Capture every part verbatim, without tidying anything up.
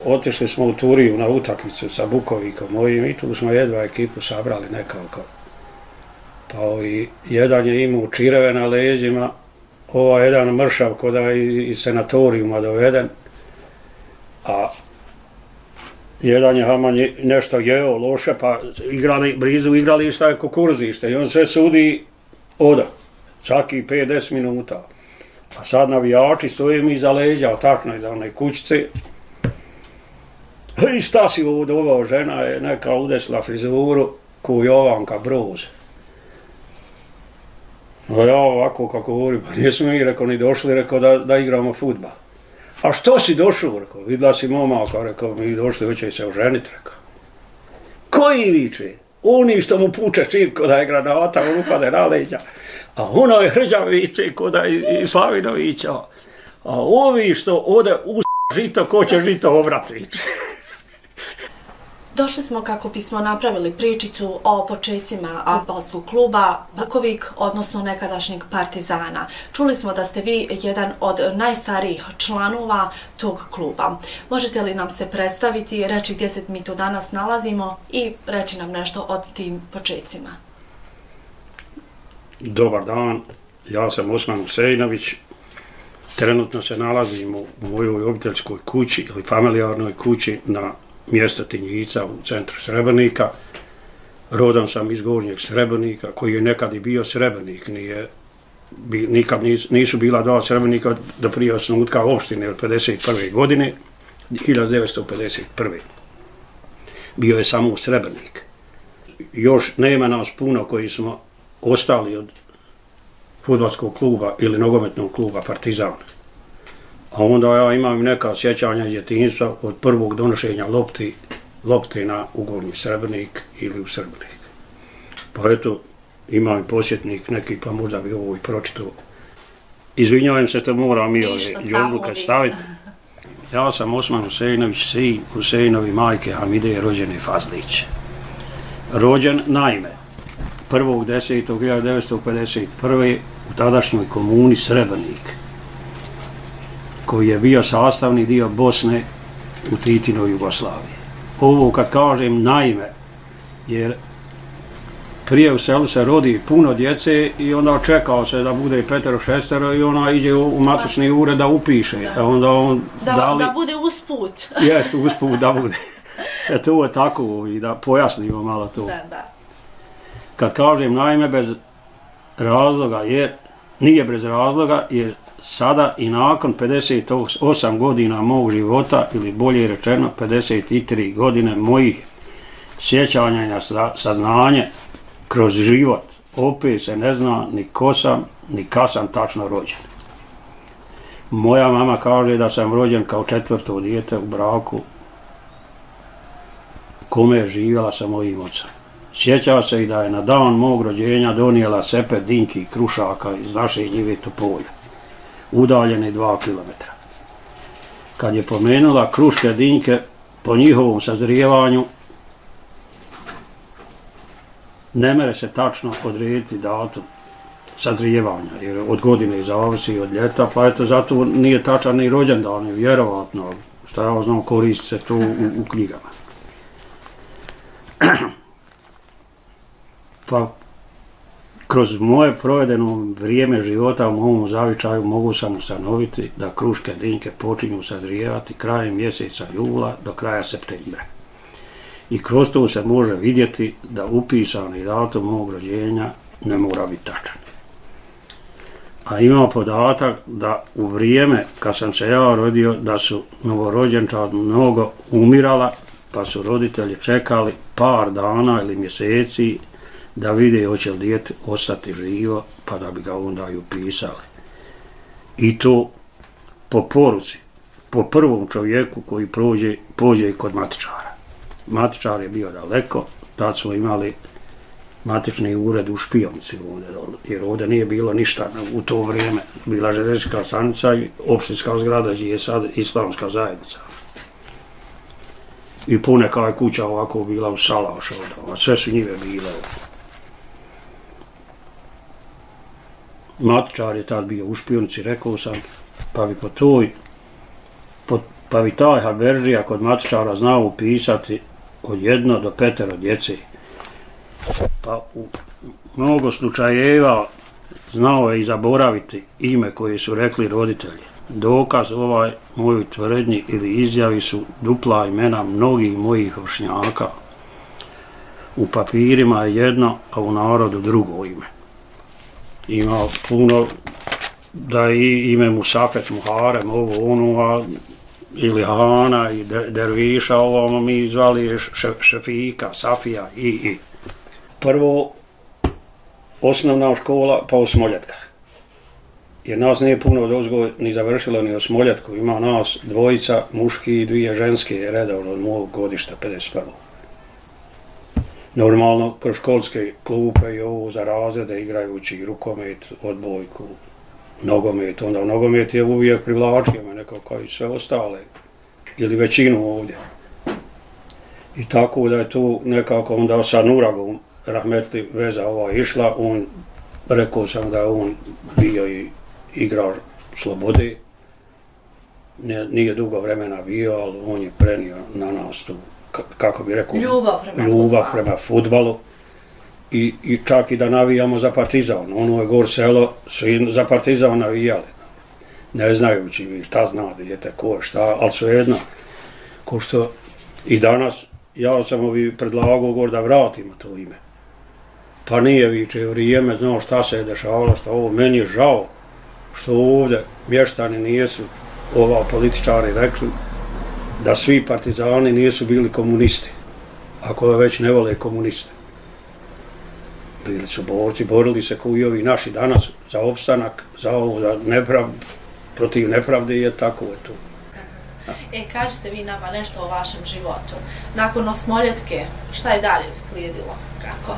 Otišli smo u Turiju na utakmicu sa Bukovikom mojim i tu smo jedva ekipu sabrali nekako. Pa ovi, jedan je imao čireve na leđima, ovaj jedan mršav koda je iz senatorijuma doveden, a jedan je Haman nešto jeo loše, pa igrali, blizu igrališta je kukuruzište i on sve sudi oda, svaki pet do deset minuta. A sad navijači stoje mi iza leđa, takno iza one kućice. I šta si ovo doveo, žena je neka udesila frizuru ko Jovanka Broz. No ja ovako kako govorim, pa nismo mi, rekao, ni došli, rekao, da, da igramo fudbal. A što si došao, rekao, videla si momaka, rekao, mi došli, hoće se oženiti, rekao. Koji viče? Oni što mu puče čip ko da je granata, on upade na leđa. A ono je Hrđa viče ko da je i Slavinovića. A ovi što ode u žito, ko će žito obrat viče. Došli smo kako bismo napravili pričicu o počecima fudbalskog kluba Bukovik, odnosno nekadašnjeg Partizana. Čuli smo da ste vi jedan od najstarijih članova tog kluba. Možete li nam se predstaviti, reći gdje se mi tu danas nalazimo i reći nam nešto o tim počecima? Dobar dan, ja sam Osman Husejnović. Trenutno se nalazim u mojoj obiteljskoj kući ili familijarnoj kući na mjesto Tinjica u centru Srebrnika. Rodom sam iz Gornjeg Srebrnika, koji je nekad i bio Srebrnik. Nije, bi, nikad nis, nisu bila dva Srebrnika do prije osnutka opštine od pedeset prve godine, hiljadu devetsto pedeset prve. Bio je samo Srebrnik. Još nema nas puno koji smo ostali od fudbalskog kluba ili nogometnog kluba Partizan. A onda ja imam neka sjećanja djetinjstva od prvog donošenja lopti, lopti na u Gornji Srebrnik ili u Srebrnik. Pa eto, imam i posjetnik neki, pa možda bi ovo i pročitao. Izvinjavam se što moram i ove ljuzbuke staviti. Ja sam Osman Husejnović, sin Husejnovi majke Hamide rođene Fazlić. Rođen naime prvog desetog hiljadu devetsto pedeset prve u tadašnjoj komuni Srebrnik, koji je bio sastavni dio Bosne u Titinoj Jugoslaviji. Ovo kad kažem naime, jer prije u selu se rodi puno djece i onda čekao se da bude petero šestero i ona ide u matični ured da upiše. Da, onda on da, dali, da bude usput. Jeste, usput da bude. E to je tako i da pojasnimo malo to. Da, da. Kad kažem naime bez razloga, jer nije bez razloga, jer sada i nakon pedeset osam godina mog života, ili bolje rečeno pedeset tri godine mojih sjećanja na saznanje kroz život, opet se ne zna ni ko sam, ni kad sam tačno rođen. Moja mama kaže da sam rođen kao četvrto dijete u braku kome je živjela sa mojim ocem. Sjeća se i da je na dan mog rođenja donijela sepe dinki i krušaka iz naše njive Topolja, udaljene dva kilometra. Kad je pomenula kruške dinke, po njihovom sazrijevanju ne mere se tačno odrediti datum sazrijevanja, jer od godine zavisi od ljeta, pa eto zato nije tačan ni rođendan, vjerovatno, šta ja znam, koristi se to u, u knjigama. Pa kroz moje provedeno vrijeme života u mom zavičaju mogu sam ustanoviti da kruške dinke počinju sazrijevati krajem mjeseca jula do kraja septembra. I kroz to se može vidjeti da upisani datum mog rođenja ne mora biti tačan. A ima podatak da u vrijeme kad sam se ja rodio da su novorođenčad mnogo umirala, pa su roditelji čekali par dana ili mjeseci da vide hoće li dijete ostati živo, pa da bi ga onda i upisali. I to po poruci, po prvom čovjeku koji prođe, pođe kod matičara. Matičar je bio daleko, tad smo imali matični ured u Špijonici, jer ovdje nije bilo ništa u to vrijeme. Bila željeznička stanica i opštinska zgrada gdje je sad islamska zajednica. I poneka je kuća ovako bila u salašu, a sve su njive bile. Matičar je tad bio u Špijonici, rekao sam, pa bi po toj, po, Pa bi taj Haberžija kod matičara znao upisati od jedno do petero djece. Pa u mnogo slučajeva znao je i zaboraviti ime koje su rekli roditelji. Dokaz ovaj mojoj tvrdnji ili izjavi su dupla imena mnogih mojih vršnjaka. U papirima je jedno, a u narodu drugo ime. Ima puno da je ime Musafet, Muharem, ovo ono, a, ili Hana i de, Derviša, ovo mi zvali je Šefika, Safija i i. Prvo, osnovna škola, pa u Smoljatkah. Jer nas nije puno dozgo ni završilo ni u Smoljatku. Ima nas dvojica, muški i dvije ženske, redovno od mojeg godišta, pedeset prvo. Normalno, kroz školske klupe i ovo za razrede, igrajući rukomet, odbojku, nogomet. Onda nogomet je uvijek privlačio me neko kao i sve ostale. Ili većinu ovdje. I tako da je tu nekako onda sa Nuragom rahmetli veza ova išla. On, rekao sam da je on bio i igrač Slobode. Nije dugo vremena bio, ali on je prenio na nas tu, kako bi rekao, ljubav prema, ljubav prema fudbalu. I, I čak i da navijamo za Partizan. Ono je gor selo, svi za Partizan navijali. Ne znajući vi šta zna, dijete, ko, šta, ali svejedno. Ko što i danas, ja sam ovi predlagao gor da vratimo to ime. Pa nije viče vrijeme, znao šta se je dešavalo, šta ovo, meni je žao što ovdje mještani nijesu, ova političari rekli da svi partizani nisu bili komunisti, ako već ne vole komuniste. Bili su borci, borili se kao i ovi naši danas za opstanak, za ovo, za nepravd, protiv nepravde je tako je tu. E, kažete vi nama nešto o vašem životu. Nakon Osmoljatke, šta je dalje slijedilo? Kako?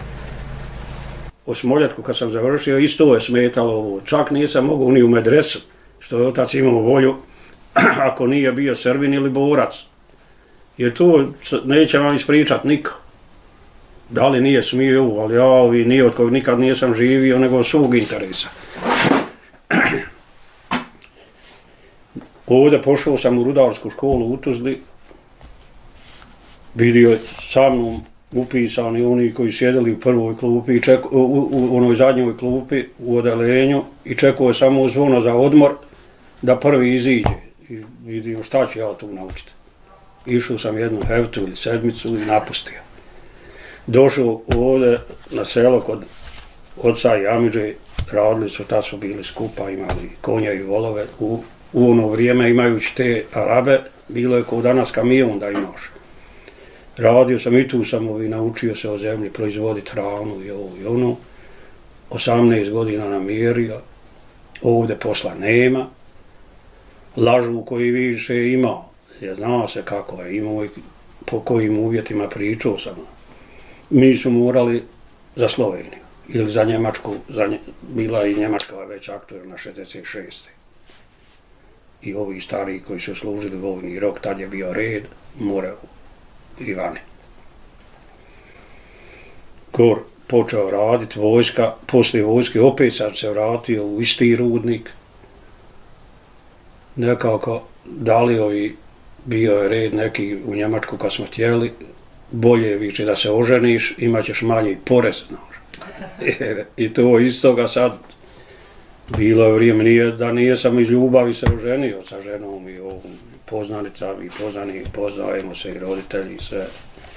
O Smoljatku kad sam završio, isto je smetalo ovo. Čak nisam mogao ni u medresu, što je otac imao volju, ako nije bio Srbin ili borac. Jer to neće vam ispričat niko. Da li nije smio, ali ja ovi nije od kojeg nikad nisam živio, nego svog interesa. Ovdje pošao sam u rudarsku školu u Tuzli, vidio sa mnom upisani oni koji sjedili u prvoj klupi, ček, u, u, u onoj zadnjoj klupi u odelenju i čekao je samo zvono za odmor da prvi iziđe. I vidio šta ću ja tu naučiti. Išao sam jednu heftu ili sedmicu i napustio. Došao ovdje na selo kod oca i amidže, radili su, tad su bili skupa, imali konje i volove. U, u ono vrijeme imajući te Arabe, bilo je kao danas kamion da imaš. Radio sam i tu sam i naučio se o zemlji, proizvoditi hranu i ovo i ono. osamnaest godina namjerio, ovdje posla nema. Lažu koji više ima, je znao se kako je, imao i po kojim uvjetima pričao sam. Mi smo morali za Sloveniju ili za Njemačku, za Nje, bila i Njemačka već aktuelna šezdeset šeste. I ovi stariji koji su služili vojni rok, tad je bio red, more i vani. Gor počeo raditi vojska, poslije vojske opet sam se vratio u isti rudnik. Nekako dali ovi, bio je red neki u Njemačku kad smo htjeli, bolje više da se oženiš, imat ćeš manji porez. I to istoga sad bilo je vrijeme, nije, da nije sam iz ljubavi se oženio sa ženom i ovom poznanicama i poznani, poznajemo se i roditelji i sve.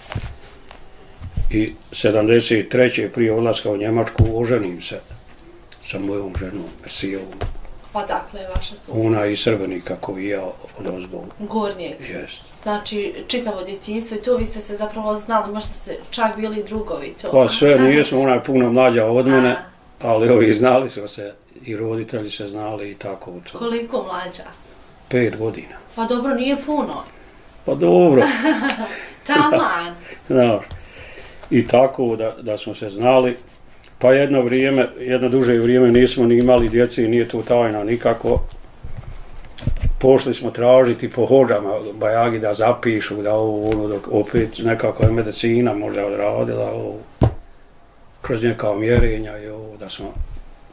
I sedamdeset treće prije odlaska u Njemačku oženim se sa mojom ženom, Mersijovom. Odakle je vaša supruga? Ona iz Srbenika koji ja od ozbog. Gornjeg? Jest. Znači, čitavo djetinjstvo i to vi ste se zapravo znali, možda ste čak bili drugovi to? Pa sve, nijesmo, ona je puno mlađa od mene, ali ovi znali su se i roditelji se znali i tako. To. Koliko mlađa? Pet godina. Pa dobro, nije puno. Pa dobro. Taman. Znaš, i tako da, da smo se znali. Pa jedno vrijeme, jedno duže vrijeme nismo ni imali djeci i nije to tajna nikako. Pošli smo tražiti po hođama bajagi da zapišu, da ovo, ono, dok opet nekako je medicina možda odradila ovo, kroz neka mjerenja i ovo, da smo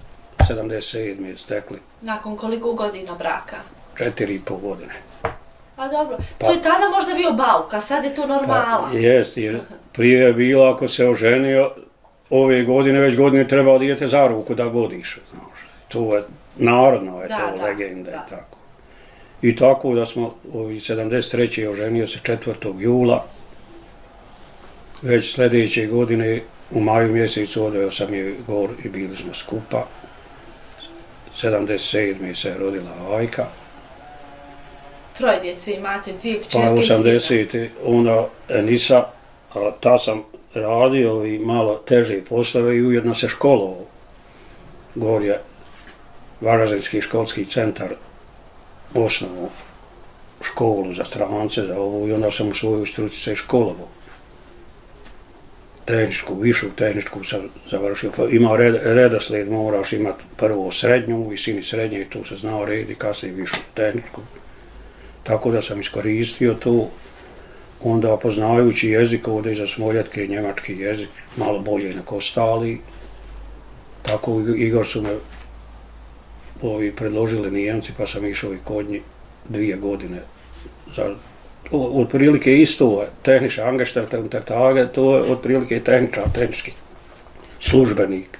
sedamdeset sedme stekli. Nakon koliko godina braka? Četiri i pol godine. A dobro, to je tada možda bio bauk, a sad je to normala. Pa, jest, jer prije je bilo ako se oženio, ove godine, već godine trebao dijete za ruku da godiš, znaš. To je, narodno je to legenda i tako. I tako da smo ovi sedamdeset treće oženio se četvrtog jula, već sljedeće godine u maju mjesecu odveo sam je gor i bili smo skupa. sedamdeset sedme se rodila Ajka. Troje djece imate, dvije kćerke i pa osamdesete onda Enisa, a ta sam radio i malo teže poslove i ujedno se školovao. Gor je Varaždinski školski centar, osnovu školu za strance, za ovo, i onda sam u svojoj struci se školovao. Tehničku, višu tehničku sam završio. Imao red, redoslijed, moraš imati prvo srednju, u visini srednje, tu se znao red i kasnije višu tehničku. Tako da sam iskoristio to, onda poznajući jezik ovdje iza Smoljetke, njemački jezik, malo bolje nego ostali. Tako Igor su me ovi predložili Nijemci, pa sam išao i kod njih dvije godine. Za, otprilike isto je, tehnički angestellte unter Tage, to je otprilike tehničar, tehnički službenik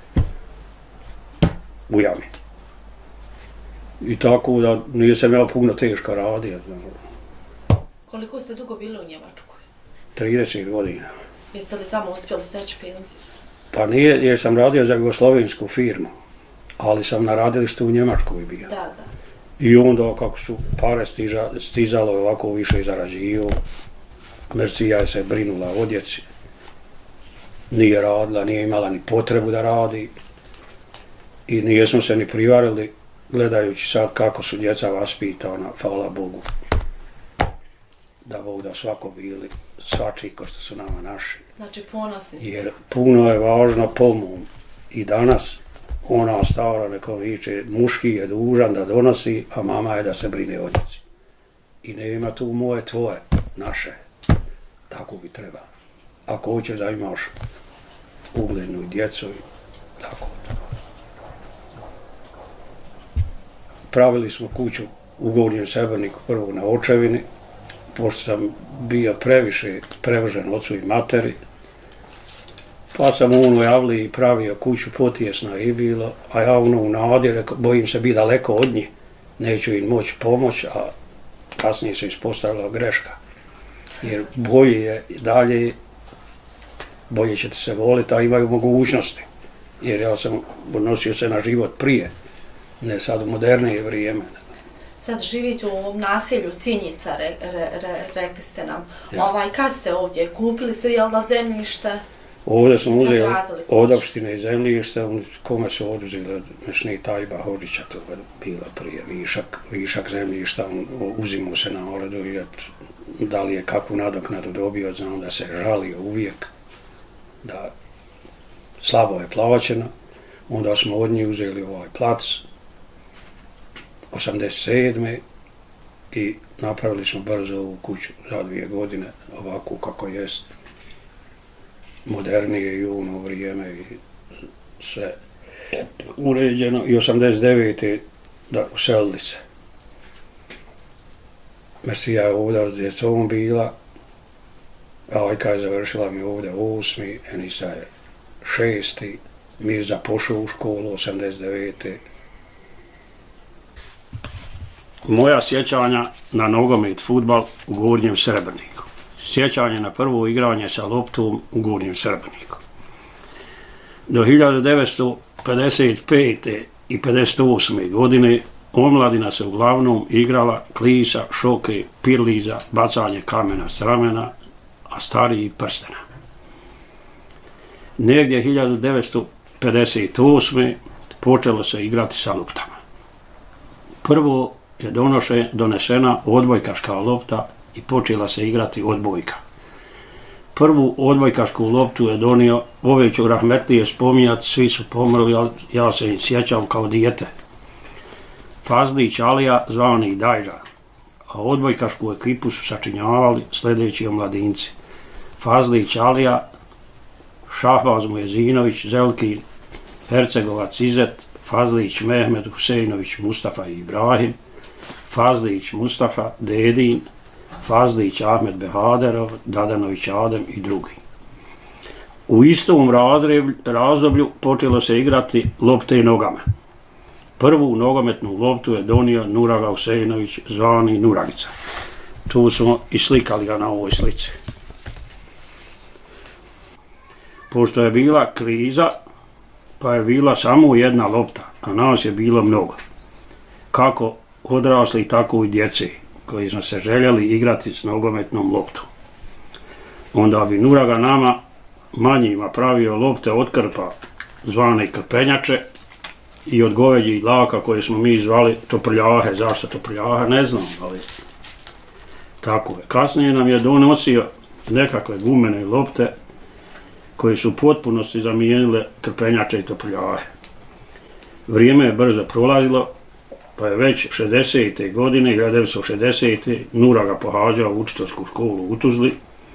u jami. I tako da nisam ja puno teško radio. Koliko ste dugo bili u Njemačkoj? trideset godina. Jeste li tamo uspjeli steći penziju? Pa nije, jer sam radio za jugoslovensku firmu, ali sam na radilištu u Njemačkoj bio. Da, da. I onda kako su pare stiža, stizalo ovako više zarađivo, Mercija je se brinula o djeci, nije radila, nije imala ni potrebu da radi i nijesmo se ni privarili gledajući sad kako su djeca vaspitana, hvala Bogu, da Bog da svako bili svačiji ko što su nama naši. Znači ponosni. Jer puno je važno po mom i danas ona stara neko viče, muški je dužan da donosi, a mama je da se brine o djeci. I nema tu moje, tvoje, naše. Tako bi trebalo. Ako hoćeš da imaš uglednu djecu, tako. Pravili smo kuću u Gornjem Srebrniku, prvo na očevini, pošto sam bio previše prevržen ocu i materi, pa sam u onoj avliji pravio kuću, potjesna je bilo, a ja ono u nadi, rekao, bojim se biti daleko od njih, neću im moći pomoć, a kasnije se ispostavila greška. Jer bolje je dalje, bolje ćete se voliti, a imaju mogućnosti. Jer ja sam odnosio se na život prije, ne sad u modernije vrijeme. Sad živite u ovom naselju Tinjica, re, re, re, rekli ste nam. Ja. Ovaj, kad ste ovdje? Kupili ste, jel da, zemljište? Ovdje smo uzeli od opštine i zemljište, kome su oduzeli Mešni Tajba Hođića, to je bila prije višak, višak zemljišta, uzimao se na oredu i da li je kakvu nadoknadu dobio, znam da se žalio uvijek, da slabo je plaćeno, onda smo od njih uzeli ovaj plac, osamdeset sedme i napravili smo brzo ovu kuću za dvije godine, ovako kako jest. Modernije i ono vrijeme i sve uređeno i osamdeset devete da uselili se. Mercija je ovdje s djecom bila, Ajka je završila mi ovdje osmi, Enisa je šesti, Mirza pošao u školu osamdeset devete Moja sjećanja na nogomet, fudbal u Gornjem Srebrniku. Sjećanje na prvo igranje sa loptom u Gornjem Srebrniku. Do hiljadu devetsto pedeset pete i pedeset osme godine omladina se uglavnom igrala klisa, šoke, pirliza, bacanje kamena s ramena, a stariji prstena. Negdje hiljadu devetsto pedeset osme počelo se igrati sa loptama. Prvo je donoše, donesena odbojkaška lopta i počela se igrati odbojka. Prvu odbojkašku loptu je donio, ove ću rahmetlije spominjati, svi su pomrli, ali ja se im sjećam kao dijete. Fazlić Alija, zvani Dajđa, a odbojkašku ekipu su sačinjavali sljedeći omladinci. Fazlić Alija, Šahbaz Mujezinović, Zelki Hercegovac Izet, Fazlić Mehmed, Huseinović Mustafa i Ibrahim, Fazlić Mustafa, Dedin, Fazlić Ahmed Behaderov, Dadanović Adem i drugi. U istom razdoblju počelo se igrati lopte nogama. Prvu nogometnu loptu je donio Nuraga Huseinović, zvani Nuragica. Tu smo i slikali ga na ovoj slici. Pošto je bila kriza, pa je bila samo jedna lopta, a nas je bilo mnogo. Kako odrasli, tako i djece, koji smo se željeli igrati s nogometnom loptom. Onda bi Nuraga nama, manjima, pravio lopte od krpa, zvane krpenjače, i od goveđih dlaka koje smo mi zvali toprljahe. Zašto toprljahe, ne znam, ali tako je. Kasnije nam je donosio nekakve gumene lopte koje su u potpunosti zamijenile krpenjače i toprljahe. Vrijeme je brzo prolazilo, pa je već šezdesete godine, hiljadu devetsto šezdesete. Nuraga pohađao učiteljsku školu u Tuzli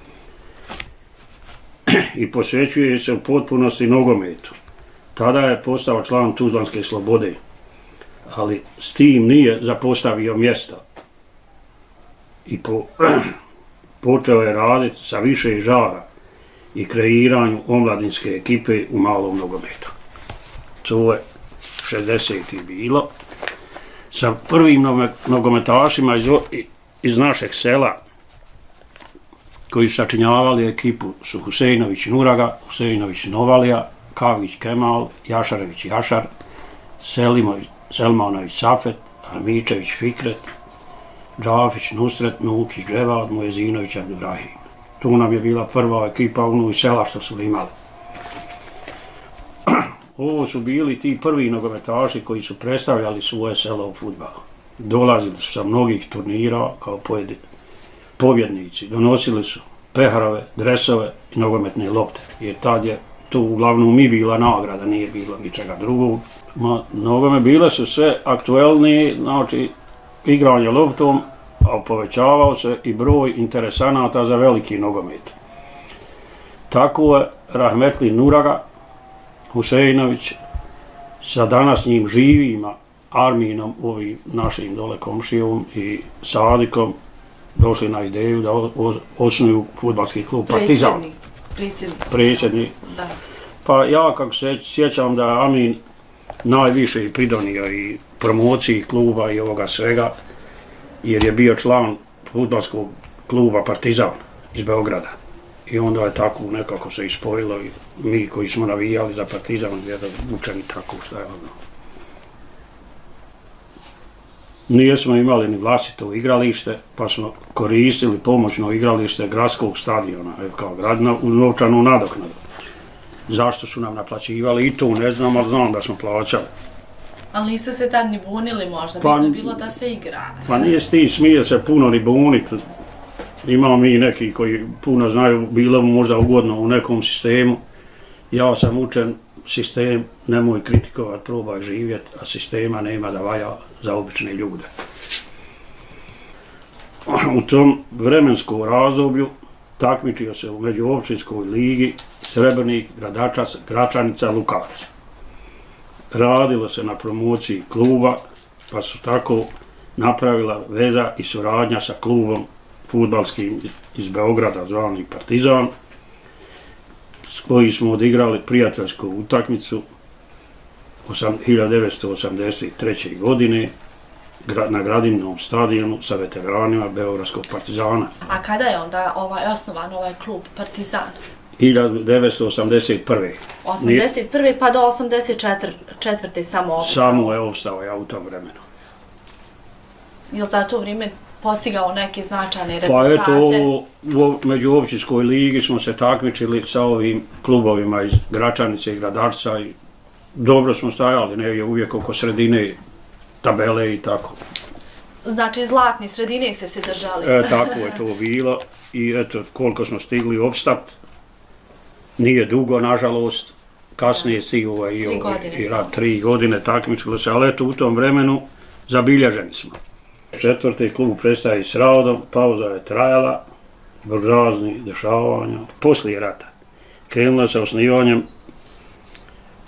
i posvećuje se u potpunosti nogometu. Tada je postao član Tuzlanske Slobode, ali s tim nije zapostavio mjesta i po, počeo je raditi sa više žara i kreiranju omladinske ekipe u malom nogometu. To je šezdesetih bilo. Sa prvim nogometašima iz, iz našeg sela koji su sačinjavali ekipu su Huseinović Nuraga, Huseinović Novalija, Kavić Kemal, Jašarević Jašar, Selimović, Selmanović Safet, Armičević Fikret, Džafić Nusret, Nukić Dževad, Mujezinović Abdurahim. Tu nam je bila prva ekipa ono iz sela što su imali. Ovo su bili ti prvi nogometaši koji su predstavljali svoje selo u fudbalu. Dolazili su sa mnogih turnira kao pobjednici. Donosili su peharove, dresove i nogometne lopte. Jer tad je tu uglavnom mi bila nagrada, nije bilo ničega drugog. Nogome bile su sve aktuelnije, znači igranje loptom, a povećavao se i broj interesanata za veliki nogomet. Tako je rahmetli Nuraga Huseinović sa današnjim živima Arminom, ovim našim dole komšijom i Sadikom došli na ideju da osnuju fudbalski klub Partizan. Predsjednik. Predsjednik. Pa ja kako se sjećam da je Amin najviše i pridonio i promociji kluba i ovoga svega, jer je bio član fudbalskog kluba Partizan iz Beograda. I onda je tako nekako se ispojilo i mi koji smo navijali za Partizan, jedan učeni tako šta je ono. Nijesmo imali ni vlastito igralište, pa smo koristili pomoćno igralište gradskog stadiona, kao gradna, uz novčanu nadoknadu. Zašto su nam naplaćivali i to ne znam, ali znam da smo plaćali. Ali niste se tad ni bunili možda, pa, bitno bilo da se igra. Pa nije s tim smije se puno ni buniti. Imamo mi neki koji puno znaju, bilo mu možda ugodno u nekom sistemu. Ja sam učen sistem, nemoj kritikovat, probaj živjet, a sistema nema da valja za obične ljude. U tom vremenskom razdoblju takmičio se u međuopćinskoj ligi Srebrnik, Gradačac, Gračanica, Lukavac. Radilo se na promociji kluba, pa su tako napravila veza i suradnja sa klubom fudbalskim iz Beograda, zvani Partizan, s kojim smo odigrali prijateljsku utakmicu hiljadu devetsto osamdeset treće. godine na Gradinom stadionu sa veteranima Beogradskog Partizana. A kada je onda ovaj osnovan ovaj klub Partizan? hiljadu devetsto osamdeset prve. osamdeset prve pa do osamdeset četvrte samo opstao? Samo je opstao ja u tom vremenu. Je li za to vrijeme postigao neke značajne rezultate? Pa eto, u međuopćinskoj ligi smo se takmičili sa ovim klubovima iz Gračanice i Gradačca i dobro smo stajali, negdje uvijek oko sredine tabele i tako. Znači zlatni sredine ste se držali? E, tako je to bilo i eto koliko smo stigli opstat, nije dugo nažalost, kasnije stiglo i, i rad tri godine takmičilo se, ali eto u tom vremenu zabilježeni smo. Četvrti klub prestaje s radom, pauza je trajala, zbog raznih dešavanja. Poslije rata krenula sa osnivanjem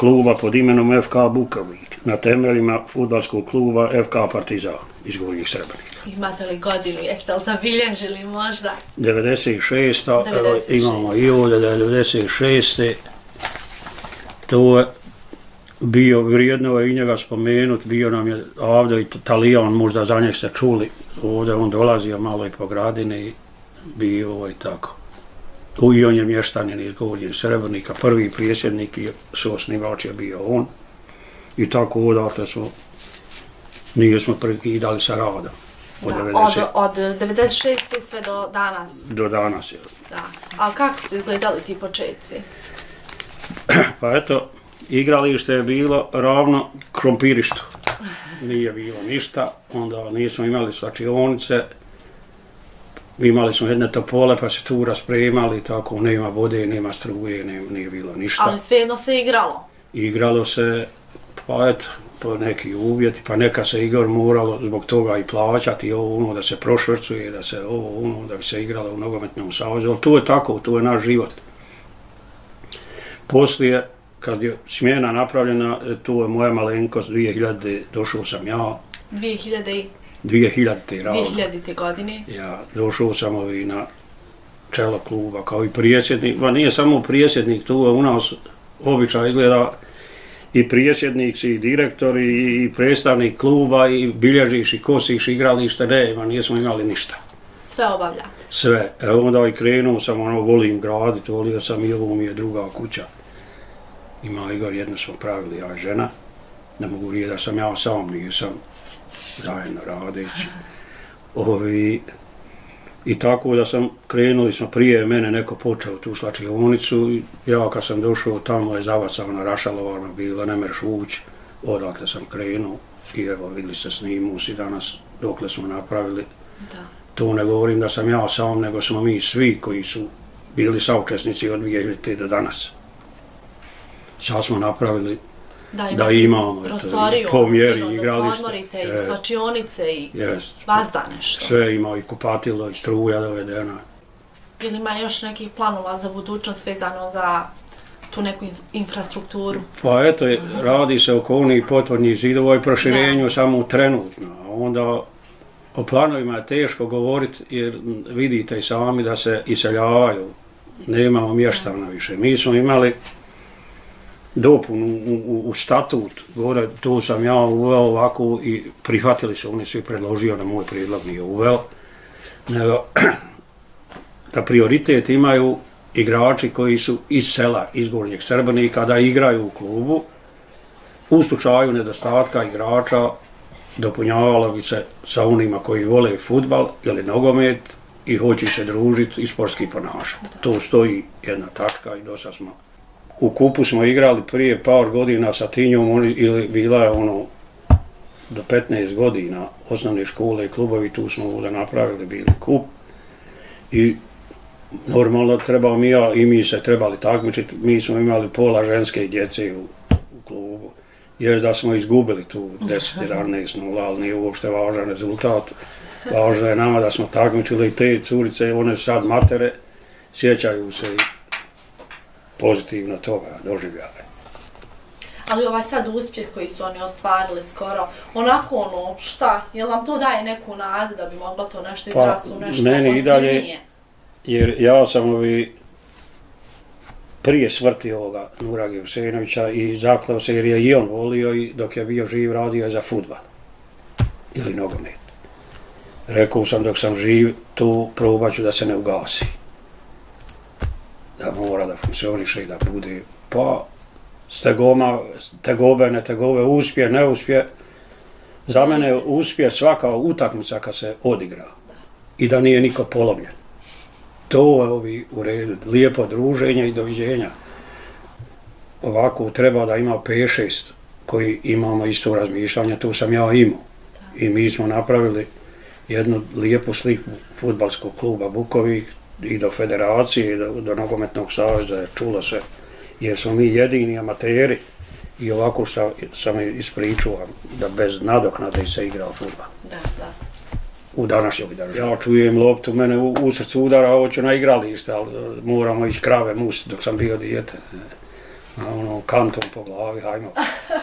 kluba pod imenom F K Bukovik, na temeljima fudbalskog kluba F K Partizan iz Gornjih Srebrenika. Imate li godinu, jeste li zabilježili možda? devedeset šesta. Evo, imamo i ovdje devedeset šeste. To je bio, vrijedno je i njega spomenut, bio nam je ovdje i Talijan, možda za njeg ste čuli, ovdje on dolazio malo i po gradini i bio ovo i tako. I on je mještanin iz Gornjih Srebrenika, prvi prijedsjednik i suosnivač je bio on. I tako odatle smo, nije smo prekidali sa radom. Od, da, devedeset... od, od devedeset šeste sve do danas. Do danas je. Da. A kako su izgledali ti početci? Pa eto, igralište je bilo ravno krompirištu. Nije bilo ništa, onda nismo imali slačionice, imali smo jedne topole pa se tu raspremali, tako nema vode, nema struje, nema, nije bilo ništa. Ali svejedno se igralo? Igralo se, pa eto, po neki uvjeti, pa neka se igor moralo zbog toga i plaćati i ovo ono da se prošvrcuje, da se ovo ono da bi se igralo u nogometnom savezu, ali to je tako, to je naš život. Poslije, kad je smjena napravljena, tu je moja malenkost, dvije hiljade. došao sam ja. dvije hiljade. dvije hiljade. dvije hiljade. godine. Ja došao sam i na čelo kluba kao i prijesjednik, pa nije samo prijesjednik, tu je u nas običaj izgleda i prijesjednik, i direktor, i predstavnik kluba, i bilježiš, i kosiš, igralište, ne, ma nismo imali ništa. Sve obavljate? Sve. Evo onda i krenuo sam, ono, volim graditi, volio sam i ovo mi je druga kuća. Ima Igor, jednu smo pravili, ja i žena. Ne mogu reći da sam ja sam, nisam zajedno radeći. Ovi, I tako da sam, krenuli smo prije mene, neko počeo tu slačionicu. Ja kad sam došao tamo je zavacavana rašalovarna bila, ne mereš ući. Odatle sam krenuo i evo vidjeli se snimus i danas dokle smo napravili. Da. To ne govorim da sam ja sam, nego smo mi svi koji su bili saučesnici od dvije hiljade. do danas. Sad smo napravili da, da imamo prostoriju, po mjeri igralište. Da se odmorite, i slačionice, i vazda nešto. Sve ima i kupatilo, i struja dovedena. Ili ima još nekih planova za budućnost vezano za tu neku infrastrukturu? Pa eto, radi se oko onih potvornih zidova i proširenju samo trenutno. Onda o planovima je teško govoriti jer vidite i sami da se iseljavaju. Nemamo mještana više. Mi smo imali dopun u, u, u statut, gore, tu sam ja uveo ovako i prihvatili su, oni svi predložio da moj prijedlog nije uveo, nego da prioritet imaju igrači koji su iz sela, iz Gornjeg Srebrenika, da igraju u klubu. U slučaju nedostatka igrača dopunjavalo bi se sa onima koji vole fudbal ili nogomet i hoće se družiti i sportski ponašati. To stoji jedna tačka i dosta smo. U kupu smo igrali prije par godina sa Tinjom, ili bila je ono do petnaest godina osnovne škole i klubovi, tu smo ovdje napravili bili kup. I normalno trebao mi ja i mi se trebali takmičiti, mi smo imali pola ženske djece u, u klubu. Jer da smo izgubili tu deset jedanaest nula, ali nije uopšte važan rezultat. Važno je nama da smo takmičili i te curice, one sad matere, sjećaju se pozitivno toga doživljavaju. Ali ovaj sad uspjeh koji su oni ostvarili skoro, onako ono, šta, jel vam to daje neku nadu da bi moglo to nešto izrastu, pa, nešto ozbiljnije? Jer ja sam ovi prije smrti ovoga Nurage Husejnovića i zakleo se jer je i on volio i dok je bio živ radio je za fudbal ili nogomet. Rekao sam dok sam živ, tu probat ću da se ne ugasi. Da mora da funkcioniše i da bude, pa stegoma, tegobe, ne tegobe, uspje, ne uspje. Za mene uspje svaka utakmica kad se odigra i da nije niko polomljen. To je ovi u redu, lijepo druženje i doviđenja. Ovako treba da ima pet šest koji imamo isto razmišljanje, tu sam ja imao. I mi smo napravili jednu lijepu sliku fudbalskog kluba Bukovik i do federacije i do, do nogometnog saveza, čulo se, jer smo mi jedini amateri i ovako sam, sam ispričao da bez nadoknade se igrao fudbal. Da, da. U današnjoj današnjoj. Ja čujem loptu, mene u, u srcu udara, hoću na igralište, ali moramo ići krave mus dok sam bio dijete. a ono, kantom po glavi, hajmo.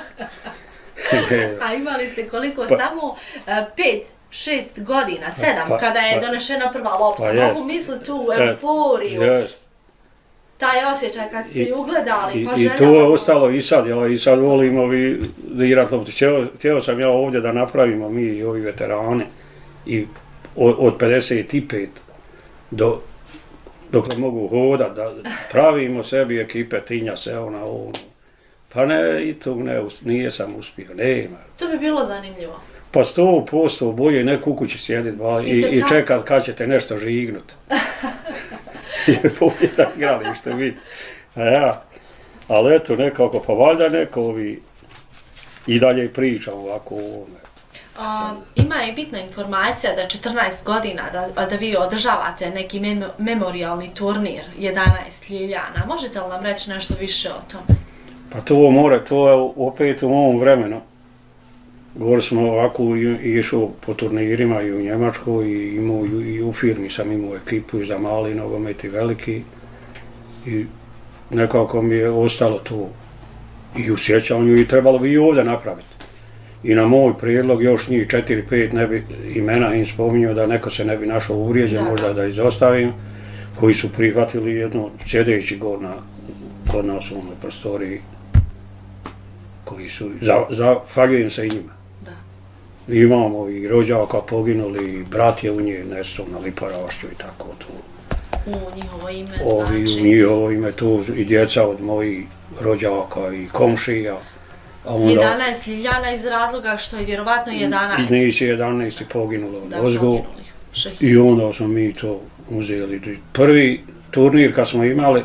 A imali ste koliko, pa, samo pet, šest godina, sedam, pa, kada je pa, donešena prva lopta. Pa mogu misliti tu euforiju, jest. taj osjećaj kad ste ju ugledali, pa željeli. I to je ostalo i sad, ja i sad volim ovi igrat loptu. Htio sam ja ovdje da napravimo mi i ovi veterani i od pedeset pet do dok mogu hodat, da pravimo sebi ekipe, tinja se ona ono. Pa ne, i tu ne, nije sam uspio, nema. To bi bilo zanimljivo. Pa sto posto bolje neko u kući sjedit i, i, i čekat kad ćete nešto žignut. Jer bolje na igralište vidi. A ja, ali eto nekako, pa valjda neko ovi i dalje pričam ovako o ovome. Um, ima i bitna informacija da četrnaest godina da, da vi održavate neki mem memorialni turnir jedanaest Ljiljana. Možete li nam reći nešto više o tome? Pa to more, to je opet u ovom vremenu. Gore smo ovako išao po turnirima i u Njemačkoj i, imao, i u firmi sam imao ekipu za mali nogomet i veliki. I nekako mi je ostalo to i u sjećanju i trebalo bi i ovdje napraviti. I na moj prijedlog još njih četiri pet ne bi imena im spominjao da neko se ne bi našao uvrijeđen, možda da izostavim, koji su prihvatili jedno sjedeći god na, kod nas u onoj prostoriji, koji su, za, zahvaljujem se i njima. Da. Imamo i rođaka poginuli, brat je u nje nesu na Liparašću i tako to. U njihovo ime, Ovi, znači? U njihovo ime tu i djeca od mojih rođaka i komšija. Onda, jedanaest Ljiljana iz razloga što je vjerovatno jedanaest. Nisu jedanaest poginulo od ozgo. I onda smo mi to uzeli. Prvi turnir kad smo imali,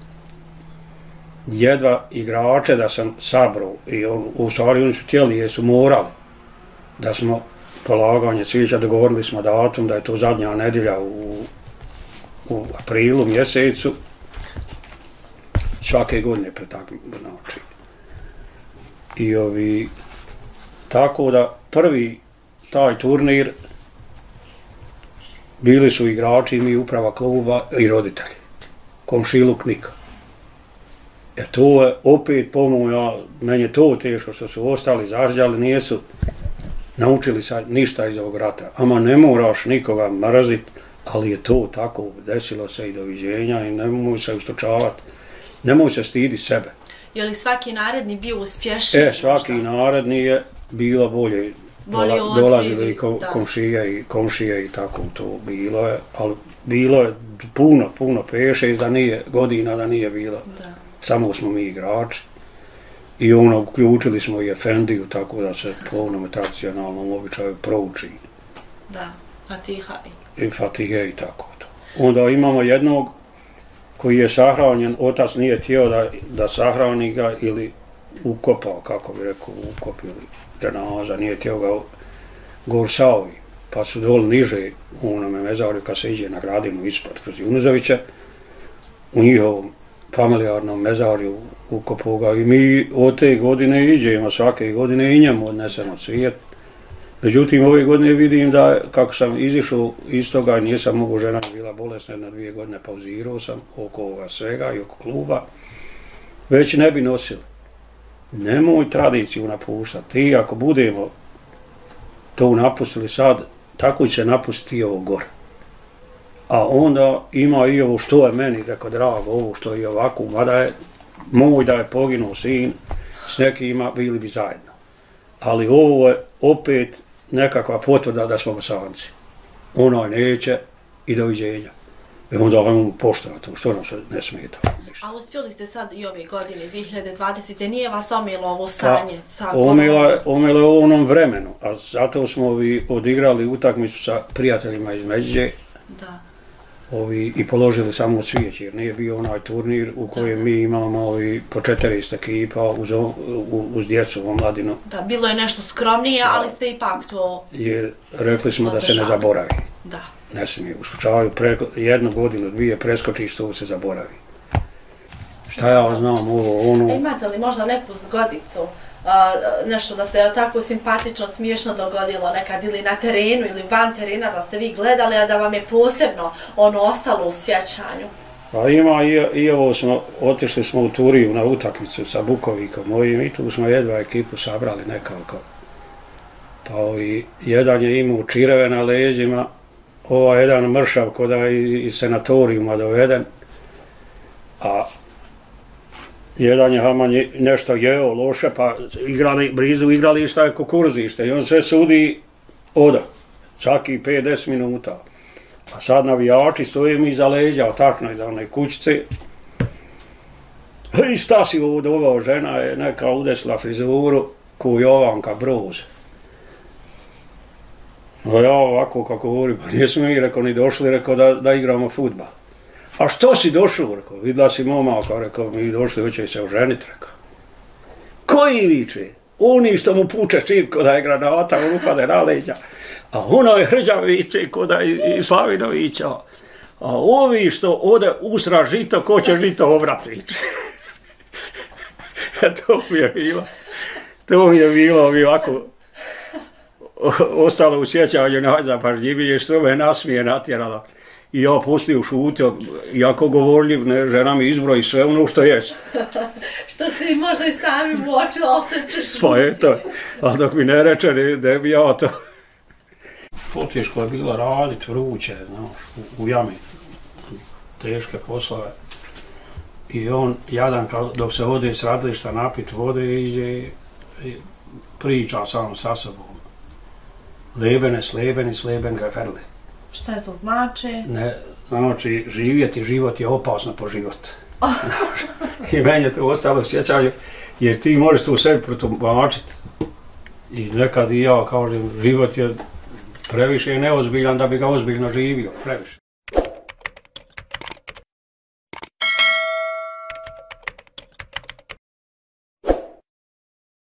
jedva igrače da sam sabrao i on, u stvari oni su htjeli jer su morali da smo polaganje cvijeća, dogovorili smo datum da je to zadnja nedjelja u, u aprilu mjesecu svake godine pretaknemo znači. I ovi, tako da prvi taj turnir bili su igrači, mi uprava kluba i roditelji, komšiluk Nika. Jer to je opet pomoć, meni je to teško što su ostali zažđali, nisu naučili sad ništa iz ovog rata. Ama ne moraš nikoga mrazit, ali je to tako, desilo se i doviđenja i nemoj se ustočavati, nemoj se stidi sebe. Je li svaki naredni bio uspješniji? E, svaki možda? Naredni je bilo bolje. Dola, dolazili ko, komšije i komšije i tako to bilo je, ali bilo je puno, puno peše da nije godina da nije bilo. Da. Samo smo mi igrači. I ono, uključili smo i Efendiju, tako da se po onome tradicionalnom običaju prouči. Da, Fatiha. I Fatihe i tako to. Onda imamo jednog koji je sahranjen, otac nije htio da, da sahrani ga ili ukopao, kako bi rekao, ukop ili dženaza, nije htio ga Gorsaovi, pa su dole niže u onome mezarju kad se iđe na Gradinu ispod kroz Junuzovića, u njihovom familijarnom mezarju ukopao ga i mi od te godine iđemo svake godine i njemu odnesemo cvijet. Međutim, ove godine vidim da kako sam izišao iz toga, nisam mogu, žena bila bolesna, na dvije godine pauzirao sam oko ovoga svega i oko kluba, već ne bi nosili. Nemoj tradiciju napuštati, ti ako budemo to napustili sad, tako će napustiti i ovo gore. A onda ima i ovo što je meni, rekao drago, ovo što je ovako, mada je moj da je poginuo sin, s nekima bili bi zajedno. Ali ovo je opet nekakva potvrda da smo bosanci. Onaj neće i doviđenja. I onda vam poštovati, što nam se ne smeta. A uspjeli ste sad i ove godine, dvije hiljade dvadesete. Nije vas omilo ovo stanje? Pa, omilo je u onom vremenu, a zato smo ovi odigrali utakmicu sa prijateljima iz Međe. Da. Ovi, i položili samo svijeće, jer nije bio onaj turnir u kojem mi imamo ovi, po četrnaest ekipa uz, uz djecu, omladinu. Da, bilo je nešto skromnije, da. Ali ste ipak to... Jer rekli smo da se ne zaboravi. Da. Ne smije, u slučaju pre, jednu godinu, dvije preskočiš, to se zaboravi. Šta ja znam ovo, ono... Imate li možda neku zgodicu, uh, nešto da se tako simpatično, smiješno dogodilo nekad ili na terenu ili van terena da ste vi gledali, a da vam je posebno ono ostalo u sjećanju? Pa ima i, i ovo smo, otišli smo u Turiju na utakmicu sa Bukovikom mojim i tu smo jedva ekipu sabrali nekako. Pa ovi, jedan je imao čireve na leđima, ovaj jedan mršav koda je iz senatorijuma doveden, a jedan je Haman nešto jeo loše, pa igrali, blizu igrališta je kukuruzište i on sve sudi oda, svaki pet do deset minuta. A sad navijači stoje mi iza leđa, otakno iza one kućice. I Stasi ovo doveo, žena je neka udesla frizuru ko Jovanka Broz. No ja ovako kako govorim, pa nismo mi, rekao, ni došli, rekao, da, da igramo fudbal. A što si došao, rekao, videla si momaka, rekao, mi došli, hoće se oženiti, rekao. Koji viče? Oni što mu puče čipko da je granata, on upade na leđa. A ono je Hrđa viče koda i Slavinovića. A ovi što ode usra žito, ko će žito obrat viče. To mi je bilo, to mi je bilo mi ovako ostalo u sjećanju najzapažljivije, što me nasmije natjerala. I ja pustio šutio, jako govorljiv, ne, žena mi izbroji sve ono što jest. Što ste možda i sami uočili, ali ste prešutili. Pa eto, ali dok mi ne reče, ne, ne bi ja to. Poteško je bilo radit, vruće, znaš, u, u jami, teške poslove. I on, jadan, dok se ode s radilišta napit vode, iđe i priča sam sa sobom. Lebene, slebeni, sleben geferli. Šta je to znači? Ne, znači, živjeti, život je opasno po život. I meni je to ostalo u sjećanju, jer ti možeš to u sebi protumačiti. I nekad i ja kažem, život je previše neozbiljan da bi ga ozbiljno živio, previše.